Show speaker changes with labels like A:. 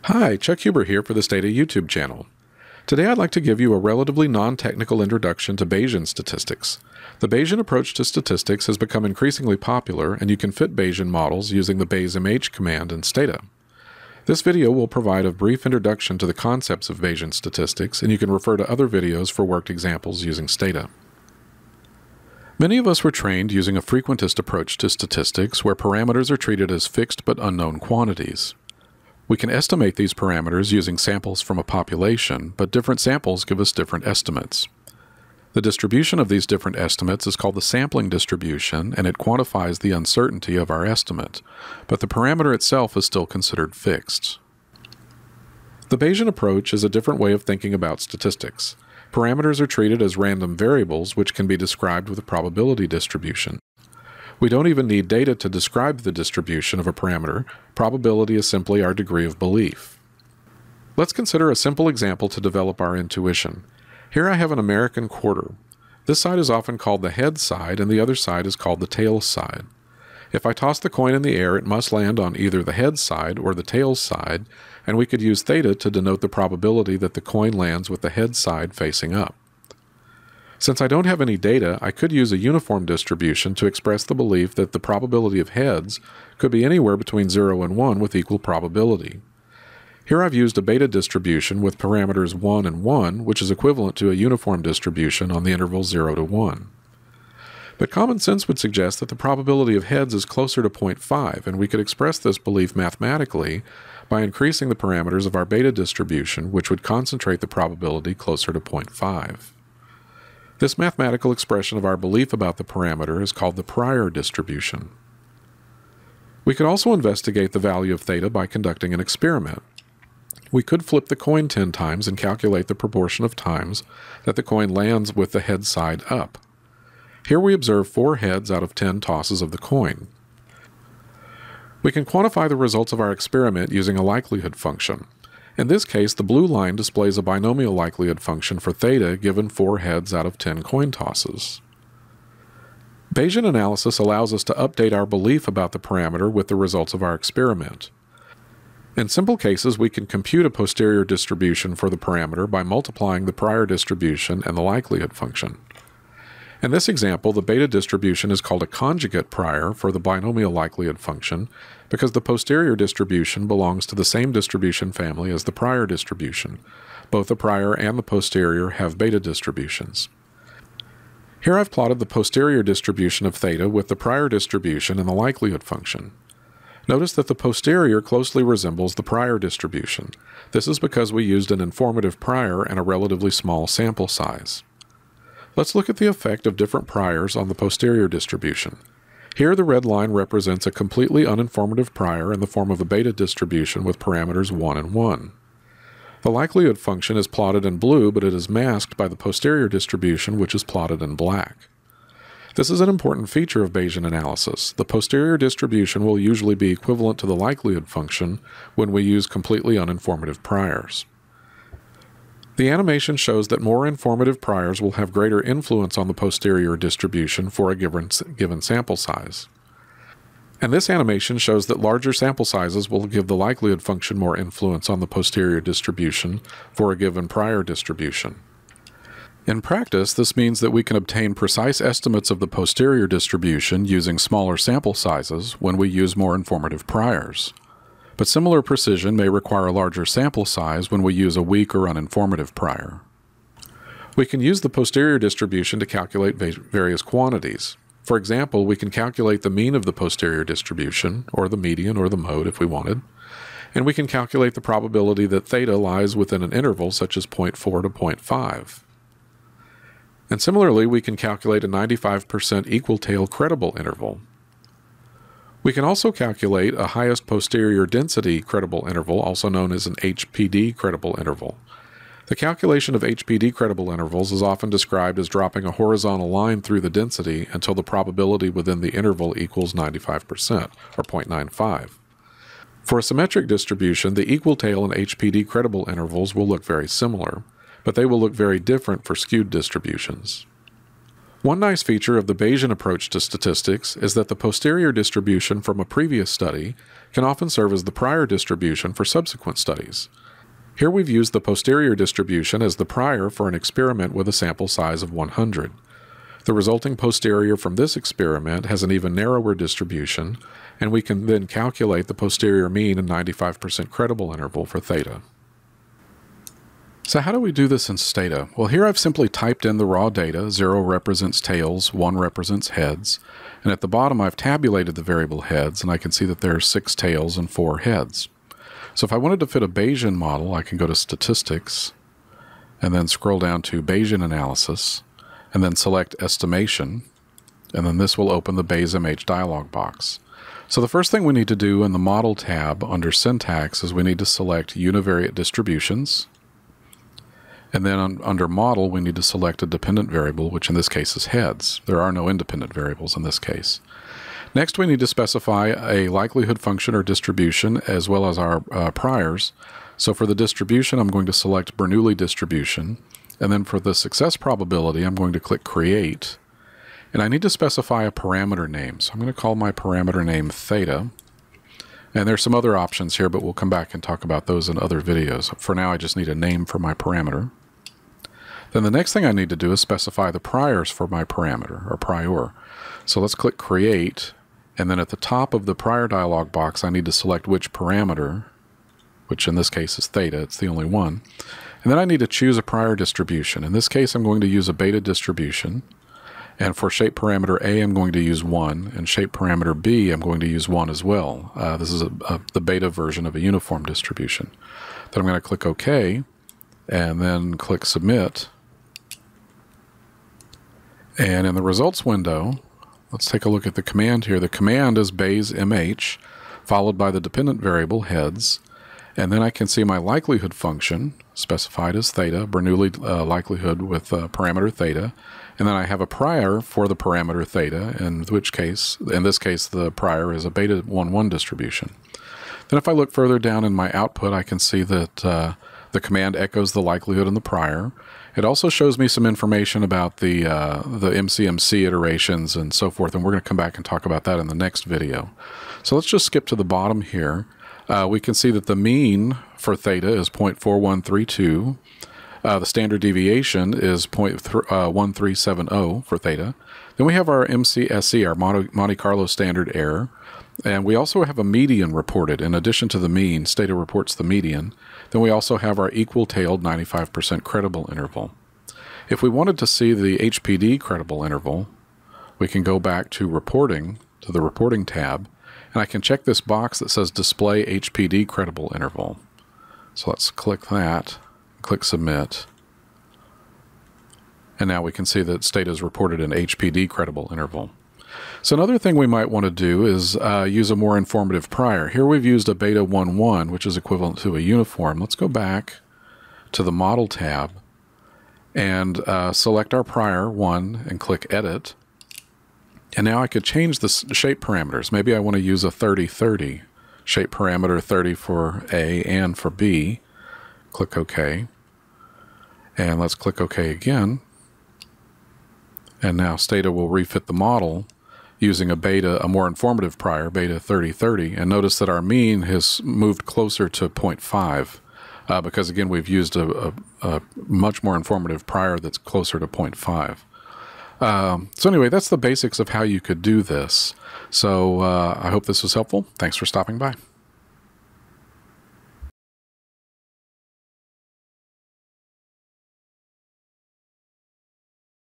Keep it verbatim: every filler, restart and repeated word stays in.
A: Hi, Chuck Huber here for the Stata YouTube channel. Today I'd like to give you a relatively non-technical introduction to Bayesian statistics. The Bayesian approach to statistics has become increasingly popular, and you can fit Bayesian models using the bayesmh command in Stata. This video will provide a brief introduction to the concepts of Bayesian statistics, and you can refer to other videos for worked examples using Stata. Many of us were trained using a frequentist approach to statistics, where parameters are treated as fixed but unknown quantities. We can estimate these parameters using samples from a population, but different samples give us different estimates. The distribution of these different estimates is called the sampling distribution, and it quantifies the uncertainty of our estimate, but the parameter itself is still considered fixed. The Bayesian approach is a different way of thinking about statistics. Parameters are treated as random variables, which can be described with a probability distribution. We don't even need data to describe the distribution of a parameter. Probability is simply our degree of belief. Let's consider a simple example to develop our intuition. Here I have an American quarter. This side is often called the head side, and the other side is called the tail side. If I toss the coin in the air, it must land on either the head side or the tail side, and we could use theta to denote the probability that the coin lands with the head side facing up. Since I don't have any data, I could use a uniform distribution to express the belief that the probability of heads could be anywhere between zero and one with equal probability. Here I've used a beta distribution with parameters one and one, which is equivalent to a uniform distribution on the interval zero to one. But common sense would suggest that the probability of heads is closer to zero point five, and we could express this belief mathematically by increasing the parameters of our beta distribution, which would concentrate the probability closer to zero point five. This mathematical expression of our belief about the parameter is called the prior distribution. We could also investigate the value of theta by conducting an experiment. We could flip the coin ten times and calculate the proportion of times that the coin lands with the head side up. Here we observe four heads out of ten tosses of the coin. We can quantify the results of our experiment using a likelihood function. In this case, the blue line displays a binomial likelihood function for theta given four heads out of ten coin tosses. Bayesian analysis allows us to update our belief about the parameter with the results of our experiment. In simple cases, we can compute a posterior distribution for the parameter by multiplying the prior distribution and the likelihood function. In this example, the beta distribution is called a conjugate prior for the binomial likelihood function because the posterior distribution belongs to the same distribution family as the prior distribution. Both the prior and the posterior have beta distributions. Here I've plotted the posterior distribution of theta with the prior distribution and the likelihood function. Notice that the posterior closely resembles the prior distribution. This is because we used an informative prior and a relatively small sample size. Let's look at the effect of different priors on the posterior distribution. Here the red line represents a completely uninformative prior in the form of a beta distribution with parameters one and one. The likelihood function is plotted in blue, but it is masked by the posterior distribution, which is plotted in black. This is an important feature of Bayesian analysis. The posterior distribution will usually be equivalent to the likelihood function when we use completely uninformative priors. The animation shows that more informative priors will have greater influence on the posterior distribution for a given, given sample size. And this animation shows that larger sample sizes will give the likelihood function more influence on the posterior distribution for a given prior distribution. In practice, this means that we can obtain precise estimates of the posterior distribution using smaller sample sizes when we use more informative priors. But similar precision may require a larger sample size when we use a weak or uninformative prior. We can use the posterior distribution to calculate various quantities. For example, we can calculate the mean of the posterior distribution, or the median or the mode if we wanted, and we can calculate the probability that theta lies within an interval such as zero point four to zero point five. And similarly, we can calculate a ninety-five percent equal tail credible interval. We can also calculate a highest posterior density credible interval, also known as an H P D credible interval. The calculation of H P D credible intervals is often described as dropping a horizontal line through the density until the probability within the interval equals ninety-five percent, or zero point nine five. For a symmetric distribution, the equal tail and H P D credible intervals will look very similar, but they will look very different for skewed distributions. One nice feature of the Bayesian approach to statistics is that the posterior distribution from a previous study can often serve as the prior distribution for subsequent studies. Here we've used the posterior distribution as the prior for an experiment with a sample size of one hundred. The resulting posterior from this experiment has an even narrower distribution, and we can then calculate the posterior mean and ninety-five percent credible interval for theta. So how do we do this in Stata? Well, here I've simply typed in the raw data. Zero represents tails, one represents heads. And at the bottom, I've tabulated the variable heads, and I can see that there are six tails and four heads. So if I wanted to fit a Bayesian model, I can go to Statistics, and then scroll down to Bayesian Analysis, and then select Estimation, and then this will open the BayesMH dialog box. So the first thing we need to do in the Model tab under Syntax is we need to select Univariate Distributions. And then on, under Model, we need to select a dependent variable, which in this case is heads. There are no independent variables in this case. Next, we need to specify a likelihood function or distribution, as well as our uh, priors. So for the distribution, I'm going to select Bernoulli distribution. And then for the success probability, I'm going to click Create. And I need to specify a parameter name. So I'm going to call my parameter name theta. And there's some other options here, but we'll come back and talk about those in other videos. For now, I just need a name for my parameter. Then the next thing I need to do is specify the priors for my parameter, or prior. So let's click Create, and then at the top of the prior dialog box, I need to select which parameter, which in this case is theta, it's the only one. And then I need to choose a prior distribution. In this case, I'm going to use a beta distribution. And for shape parameter A, I'm going to use one, and shape parameter B, I'm going to use one as well. Uh, this is a, a, the beta version of a uniform distribution. Then I'm going to click OK, and then click Submit. And in the results window, let's take a look at the command here. The command is BayesMH, followed by the dependent variable heads. And then I can see my likelihood function, specified as theta, Bernoulli uh, likelihood with uh, parameter theta. And then I have a prior for the parameter theta, in which case, in this case, the prior is a beta one one distribution. Then if I look further down in my output, I can see that uh, the command echoes the likelihood and the prior. It also shows me some information about the, uh, the M C M C iterations and so forth, and we're going to come back and talk about that in the next video. So let's just skip to the bottom here. Uh, we can see that the mean for theta is zero point four one three two. Uh, the standard deviation is zero point one three seven zero for theta. Then we have our M C S E, our Monte Carlo standard error. And we also have a median reported. In addition to the mean, Stata reports the median. Then we also have our equal-tailed ninety-five percent credible interval. If we wanted to see the H P D credible interval, we can go back to Reporting, to the Reporting tab, and I can check this box that says Display H P D credible interval. So let's click that, click Submit. And now we can see that Stata has reported an H P D credible interval. So another thing we might want to do is uh, use a more informative prior. Here we've used a beta one one, which is equivalent to a uniform. Let's go back to the Model tab and uh, select our prior one and click Edit. And now I could change the shape parameters. Maybe I want to use a thirty thirty. Shape parameter thirty for A and for B. Click OK. And let's click OK again. And now Stata will refit the model using a beta, a more informative prior, beta thirty thirty. And notice that our mean has moved closer to zero point five uh, because, again, we've used a, a, a much more informative prior that's closer to zero point five. Um, so anyway, that's the basics of how you could do this. So uh, I hope this was helpful. Thanks for stopping by.